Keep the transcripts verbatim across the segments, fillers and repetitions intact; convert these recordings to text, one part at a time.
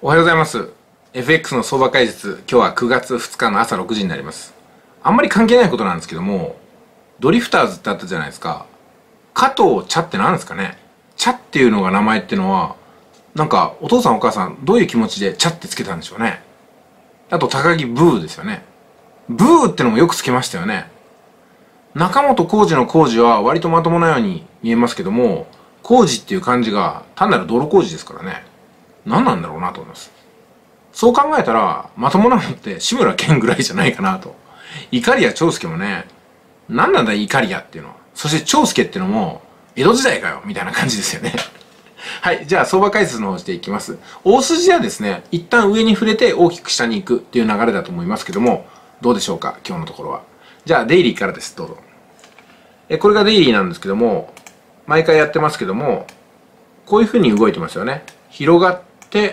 おはようございます。エフエックス の相場解説、今日はくがつふつかの朝ろくじになります。あんまり関係ないことなんですけども、ドリフターズってあったじゃないですか。加藤茶って何ですかね。茶っていうのが名前ってのは、なんかお父さんお母さんどういう気持ちで茶ってつけたんでしょうね。あと高木ブーですよね。ブーってのもよくつけましたよね。中本浩二の浩二は割とまともなように見えますけども、浩二っていう漢字が単なる泥工事ですからね。何なんだろうなと思います。そう考えたら、まともなのって志村けんぐらいじゃないかなと。イカリア長介もね、何なんだイカリアっていうのは。そして長介っていうのも、江戸時代かよみたいな感じですよね。はい。じゃあ、相場解説の方していきます。大筋はですね、一旦上に触れて大きく下に行くっていう流れだと思いますけども、どうでしょうか今日のところは。じゃあ、デイリーからです。どうぞ。え、これがデイリーなんですけども、毎回やってますけども、こういう風に動いてますよね。広がって、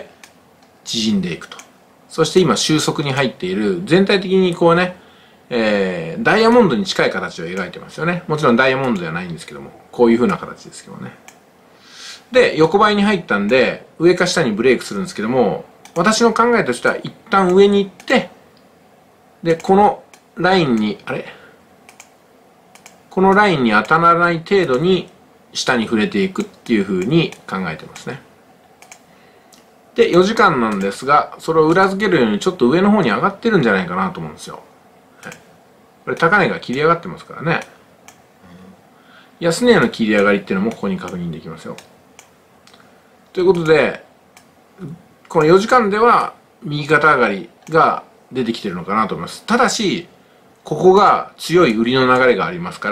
縮んでいくと。そして今収束に入っている、全体的にこうね、えー、ダイヤモンドに近い形を描いてますよね。もちろんダイヤモンドではないんですけども、こういう風な形ですけどね。で、横ばいに入ったんで、上か下にブレイクするんですけども、私の考えとしては一旦上に行って、で、このラインに、あれこのラインに当たらない程度に下に触れていくっていう風に考えてますね。で、よじかんなんですが、それを裏付けるようにちょっと上の方に上がってるんじゃないかなと思うんですよ。はい、これ高値が切り上がってますからね。安値の切り上がりっていうのもここに確認できますよ。ということで、このよじかんでは右肩上がりが出てきてるのかなと思います。ただし、ここが強い売りの流れがありますから、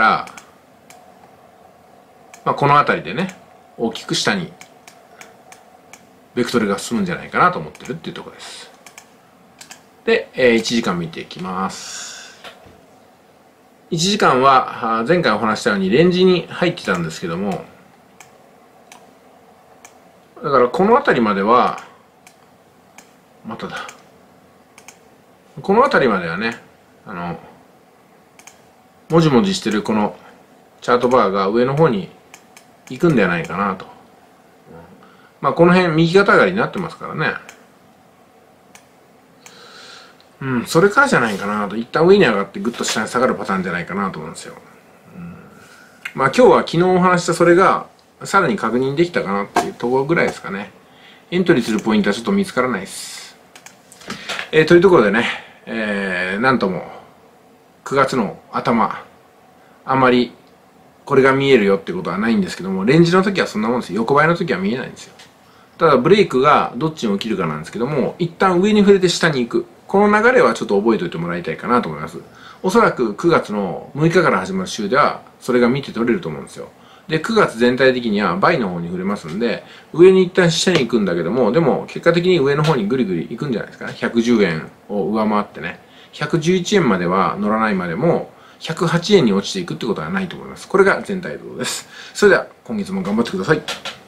まあ、この辺りでね、大きく下にベクトルが進むんじゃないかなと思ってるっていうところです。で、えー、いちじかん見ていきます。いちじかんは前回お話したようにレンジに入ってたんですけども、だからこの辺りまではまただこの辺りまではね、あのもじもじしてるこのチャートバーが上の方に行くんではないかなと。まあこの辺右肩上がりになってますからね。うん、それからじゃないかなと。一旦上に上がってぐっと下に下がるパターンじゃないかなと思うんですよ。うん、まあ今日は昨日お話したそれがさらに確認できたかなっていうところぐらいですかね。エントリーするポイントはちょっと見つからないです。えー、というところでね、えー、なんともくがつの頭、あんまりこれが見えるよってことはないんですけども、レンジの時はそんなもんですよ。横ばいの時は見えないんですよ。ただブレイクがどっちに起きるかなんですけども、一旦上に触れて下に行く。この流れはちょっと覚えておいてもらいたいかなと思います。おそらくくがつのむいかから始まる週では、それが見て取れると思うんですよ。で、くがつ全体的には倍の方に触れますんで、上に一旦下に行くんだけども、でも結果的に上の方にぐりぐり行くんじゃないですかね。ひゃくじゅうえんを上回ってね。ひゃくじゅういちえんまでは乗らないまでも、ひゃくはちえんに落ちていくってことはないと思います。これが全体像です。それでは今月も頑張ってください。